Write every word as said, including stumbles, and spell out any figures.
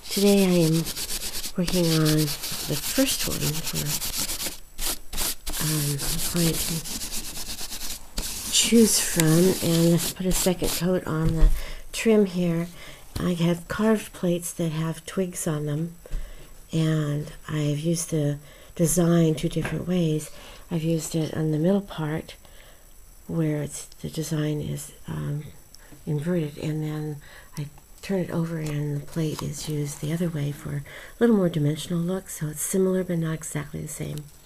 Today I am working on the first one for um, a client to choose from, and let's put a second coat on the trim here. I have carved plates that have twigs on them, and I've used the design two different ways. I've used it on the middle part where it's the design is um, inverted, and then I turn it over and the plate is used the other way for a little more dimensional look, so it's similar but not exactly the same.